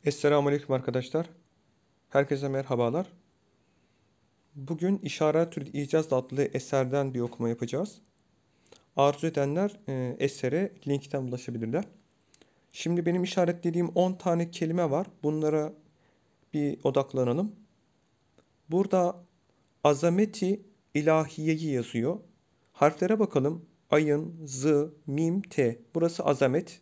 Esselamu Aleyküm arkadaşlar. Herkese merhabalar. Bugün İşaretül İcaz adlı eserden bir okuma yapacağız. Arzu edenler esere linkten ulaşabilirler. Şimdi benim işaretlediğim 10 tane kelime var. Bunlara bir odaklanalım. Burada azameti ilahiyeyi yazıyor. Harflere bakalım. Ayın, z, mim, t. Burası azamet.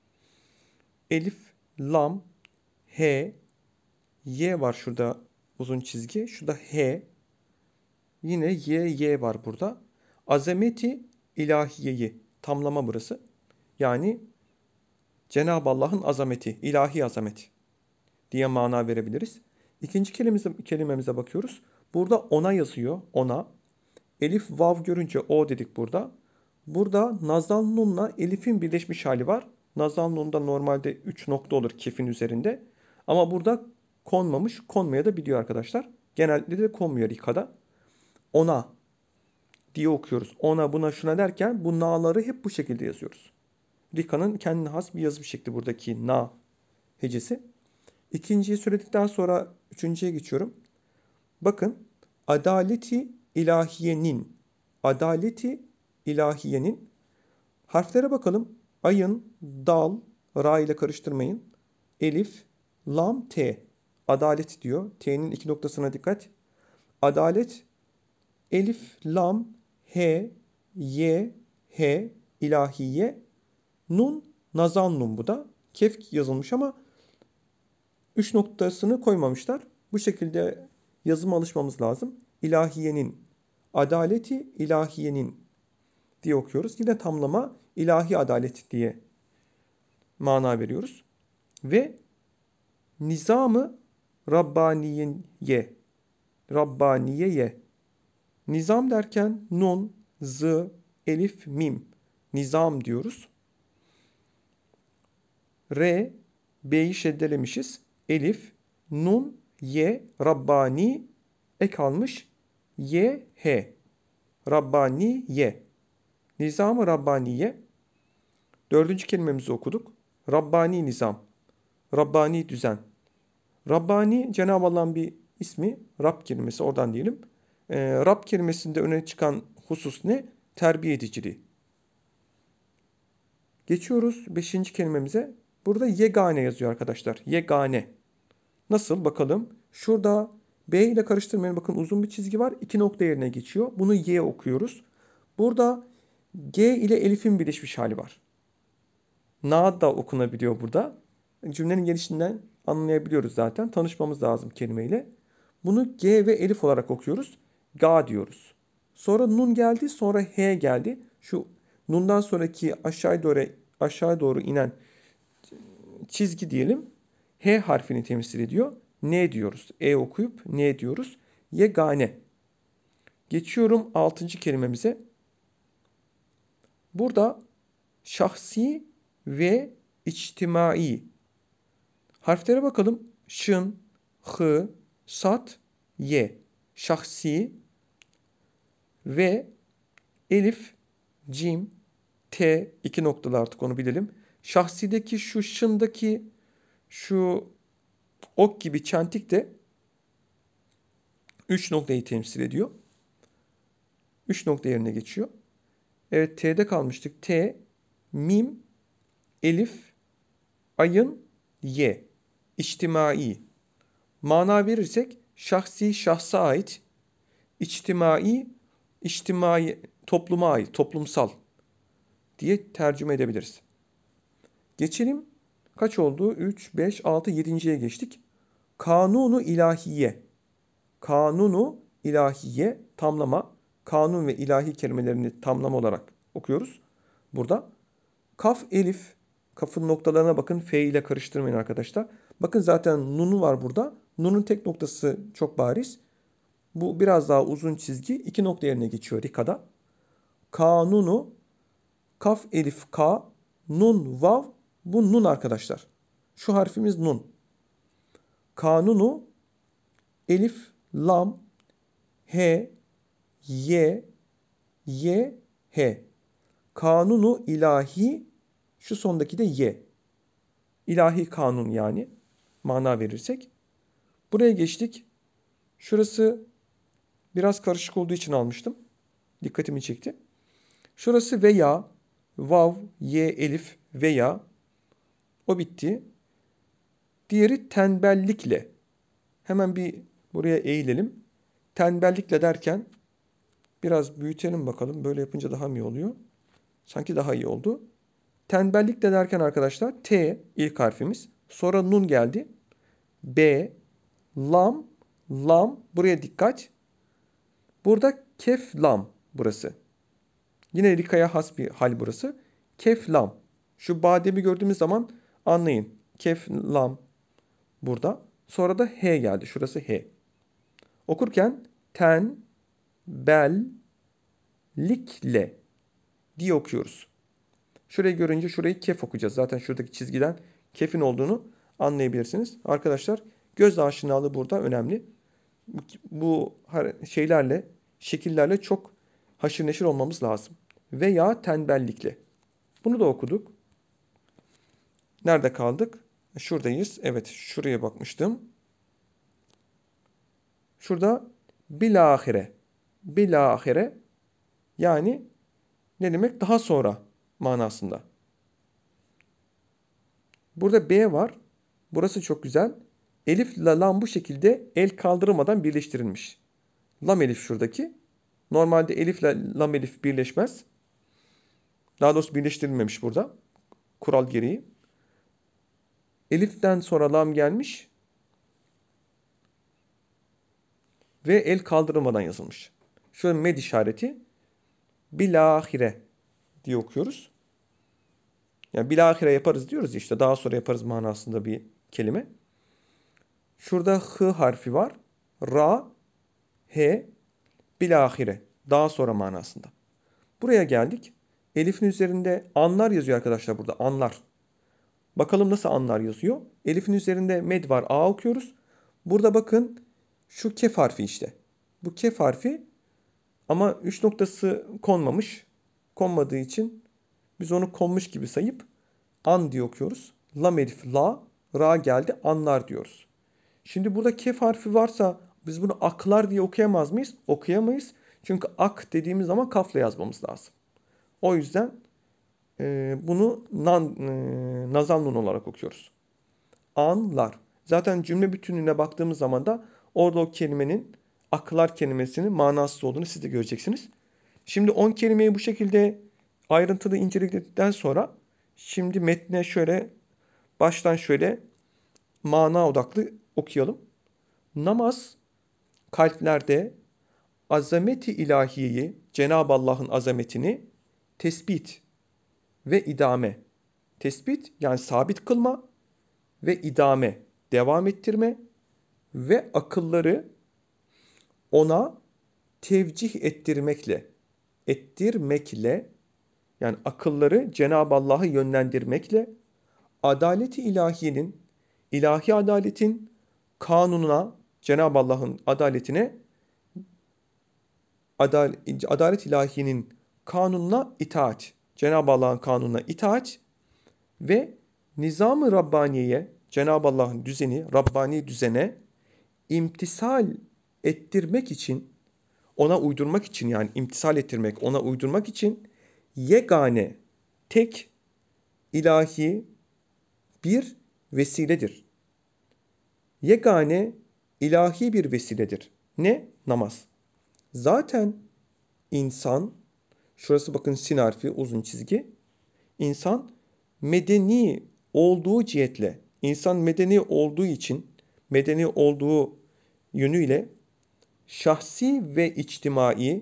Elif, lam, h, y var şurada uzun çizgi. Şurada h. Yine y var burada. Azameti ilahiyeyi tamlama burası. Yani Cenab-ı Allah'ın azameti, ilahi azamet diye mana verebiliriz. İkinci kelimemize bakıyoruz. Burada ona yazıyor, ona. Elif vav görünce o dedik burada. Burada nazal nunla elifin birleşmiş hali var. Nazal nunda normalde 3 nokta olur kefin üzerinde. Ama burada konmamış, konmaya da biliyor arkadaşlar. Genelde de konmuyor rikada. Ona diye okuyoruz. Ona, buna, şuna derken bu na'ları hep bu şekilde yazıyoruz. Rika'nın kendine has bir yazım şekli buradaki na hecesi. İkinciyi söyledikten sonra üçüncüye geçiyorum. Bakın, adaleti ilahiyenin, adaleti ilahiyenin harflere bakalım. Ayın, dal, ra ile karıştırmayın. Elif, lam, t. Adalet diyor. T'nin iki noktasına dikkat. Adalet, elif, lam, H, Y, H, ilahiye, nun, nazan nun bu da. Kef yazılmış ama 3 noktasını koymamışlar. Bu şekilde yazıma alışmamız lazım. İlahiyenin, adaleti ilahiyenin diye okuyoruz. Yine tamlama ilahi adalet diye mana veriyoruz. Ve nizamı Rabbaniye, Rabbaniyeye. Nizam derken nun, z, elif, mim. Nizam diyoruz. R, B'yi şeddelemişiz. Elif, nun, Y, Rabbani, ek almış. Y, H. Rabbani, Y. Nizam-ı Rabbaniye. Dördüncü kelimemizi okuduk. Rabbani nizam. Rabbani düzen. Rabbani Cenab-ı Allah'ın bir ismi. Rab kelimesi, oradan diyelim. Rab kelimesinde öne çıkan husus ne? Terbiye ediciliği. Geçiyoruz 5. kelimemize. Burada yegane yazıyor arkadaşlar. Yegane. Nasıl? Bakalım. Şurada B ile karıştırmayın. Bakın uzun bir çizgi var. 2 nokta yerine geçiyor. Bunu Y okuyoruz. Burada G ile Elif'in birleşmiş hali var. Na da okunabiliyor burada. Cümlenin gelişinden anlayabiliyoruz zaten. Tanışmamız lazım kelimeyle. Bunu G ve Elif olarak okuyoruz. Ga diyoruz. Sonra nun geldi. Sonra H geldi. Şu nundan sonraki aşağı doğru inen çizgi diyelim. H harfini temsil ediyor. N diyoruz. E okuyup N diyoruz. Yegane. Geçiyorum 6. kelimemize. Burada şahsi ve içtimai. Harflere bakalım. Şın, hı, sat, ye. Şahsi ve elif, cim, t, 2 noktalı artık onu bilelim. Şahsideki şu şındaki şu ok gibi çentik de 3 noktayı temsil ediyor. 3 nokta yerine geçiyor. Evet, T'de kalmıştık. T, mim, elif, ayın, ye. İçtimai. Mana verirsek şahsi şahsa ait, içtimai topluma ait, toplumsal diye tercüme edebiliriz. Geçelim. Kaç oldu? 3, 5, 6, 7.'ye geçtik. Kanunu ilahiye. Kanunu ilahiye tamlama. Kanun ve ilahi kelimelerini tamlama olarak okuyoruz. Burada kaf, elif, kafın noktalarına bakın. F ile karıştırmayın arkadaşlar. Bakın zaten nunu var burada. Nunun tek noktası çok bariz. Bu biraz daha uzun çizgi 2 nokta yerine geçiyor rikada. Kanunu, kaf, elif, ka, nun, vav. Bu nun arkadaşlar. Şu harfimiz nun. Kanunu, elif, lam, h, y, h. Kanunu ilahi, şu sondaki de y. İlahi kanun yani. mana verirsek. Buraya geçtik. Şurası biraz karışık olduğu için almıştım. Dikkatimi çekti. Şurası veya, vav, ye, elif, veya. O bitti. Diğeri tembellikle. Hemen bir buraya eğilelim. Tembellikle derken biraz büyütelim bakalım. Böyle yapınca daha mı iyi oluyor? Sanki daha iyi oldu. Tembellikle derken arkadaşlar T ilk harfimiz. Sonra nun geldi. B, lam, lam. Buraya dikkat. Burada kef, lam burası. Yine rikaya has bir hal burası. Kef, lam. Şu bademi gördüğümüz zaman anlayın. Kef, lam burada. Sonra da H geldi. Şurası H. Okurken ten, bel, likle diye okuyoruz. Şurayı görünce şurayı kef okuyacağız. Zaten şuradaki çizgiden kefin olduğunu anlayabilirsiniz. Arkadaşlar göz aşinalığı burada önemli. Bu şeylerle, şekillerle çok haşır neşir olmamız lazım. Veya tembellikle. Bunu da okuduk. Nerede kaldık? Şuradayız. Evet, şuraya bakmıştım. Şurada bilahire. Bilahire yani ne demek? Daha sonra manasında. Burada B var. Burası çok güzel. Elif ile lam bu şekilde el kaldırmadan birleştirilmiş. Lam elif şuradaki. Normalde elif ile lam elif birleşmez. Daha doğrusu birleştirilmemiş burada. Kural gereği. Elif'ten sonra lam gelmiş. Ve el kaldırılmadan yazılmış. Şöyle med işareti. Bilahire diye okuyoruz. Yani bilahire yaparız diyoruz ya işte daha sonra yaparız manasında bir kelime. Şurada H harfi var. Ra, H, bilahire. Daha sonra manasında. Buraya geldik. Elif'in üzerinde anlar yazıyor arkadaşlar burada. Anlar. Bakalım nasıl anlar yazıyor. Elif'in üzerinde med var. A okuyoruz. Burada bakın şu kef harfi işte. Bu kef harfi ama 3 noktası konmamış. Konmadığı için biz onu konmuş gibi sayıp an diye okuyoruz. Lam elif la, ra geldi anlar diyoruz. Şimdi burada kef harfi varsa biz bunu aklar diye okuyamaz mıyız? Okuyamayız. Çünkü ak dediğimiz zaman kafla yazmamız lazım. O yüzden bunu nazal nun olarak okuyoruz. Anlar. Zaten cümle bütünlüğüne baktığımız zaman da orada o kelimenin aklar kelimesinin manasız olduğunu siz de göreceksiniz. Şimdi 10 kelimeyi bu şekilde ayrıntılı inceledikten sonra şimdi metne şöyle baştan şöyle mana odaklı okuyalım. Namaz kalplerde azameti ilahiyeyi, Cenab-ı Allah'ın azametini tespit ve idame. Tespit yani sabit kılma ve idame, devam ettirme ve akılları ona tevcih ettirmekle yani akılları Cenab-ı Allah'a yönlendirmekle adaleti ilahiyenin, ilahi adaletin kanununa, Cenab-ı Allah'ın adaletine, adalet ilahiyenin kanununa itaat, Cenab-ı Allah'ın kanununa itaat ve nizam-ı Rabbaniye'ye, Cenab-ı Allah'ın düzeni, Rabbani düzene imtisal ettirmek için, ona uydurmak için yani imtisal ettirmek, ona uydurmak için yegane, tek, ilahi bir vesiledir. Yegane, ilahi bir vesiledir. Ne? Namaz. Zaten insan, şurası bakın sin harfi uzun çizgi. İnsan medeni olduğu cihetle, insan medeni olduğu için, medeni olduğu yönüyle şahsi ve içtimai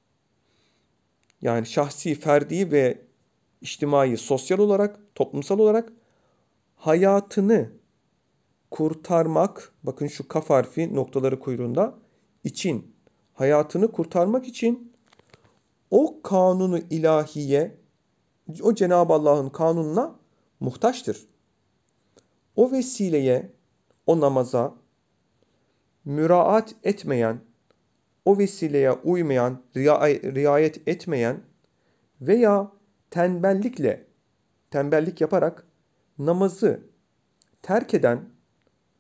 yani şahsi, ferdi ve içtimai, sosyal olarak, toplumsal olarak hayatını kurtarmak, bakın şu kaf harfi noktaları kuyruğunda için, hayatını kurtarmak için o kanunu ilahiye, o Cenab-ı Allah'ın kanununa muhtaçtır. O vesileye, o namaza müraat etmeyen, o vesileye uymayan, riayet etmeyen veya tembellik yaparak namazı terk eden,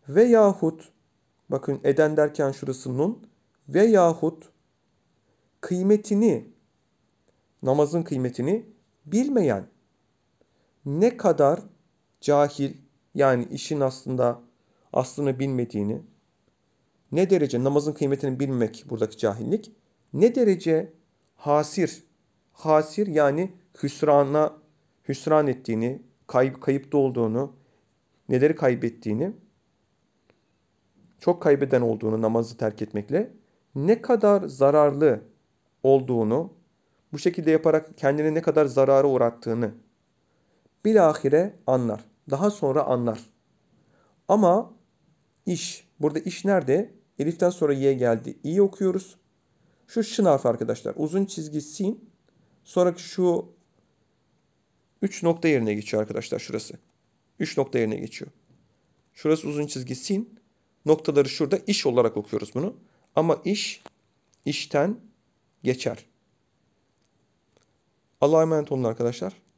Veyahut, bakın eden derken şurası nun, veyahut kıymetini, namazın kıymetini bilmeyen, ne kadar cahil, yani işin aslını bilmediğini, ne derece namazın kıymetini bilmek buradaki cahillik, ne derece hasir yani hüsran ettiğini, kayıpta olduğunu, neleri kaybettiğini, çok kaybeden olduğunu namazı terk etmekle, ne kadar zararlı olduğunu, bu şekilde yaparak kendini ne kadar zarara uğrattığını bilahire anlar. Daha sonra anlar. Ama burada iş nerede? Elif'ten sonra Y geldi. İyi okuyoruz. Şu şın harfi arkadaşlar. Uzun çizgi sin. Sonraki şu 3 nokta yerine geçiyor arkadaşlar şurası. 3 nokta yerine geçiyor. Şurası uzun çizgi sin. Noktaları şurada iş olarak okuyoruz bunu. Ama işten geçer. Allah'a emanet olun arkadaşlar.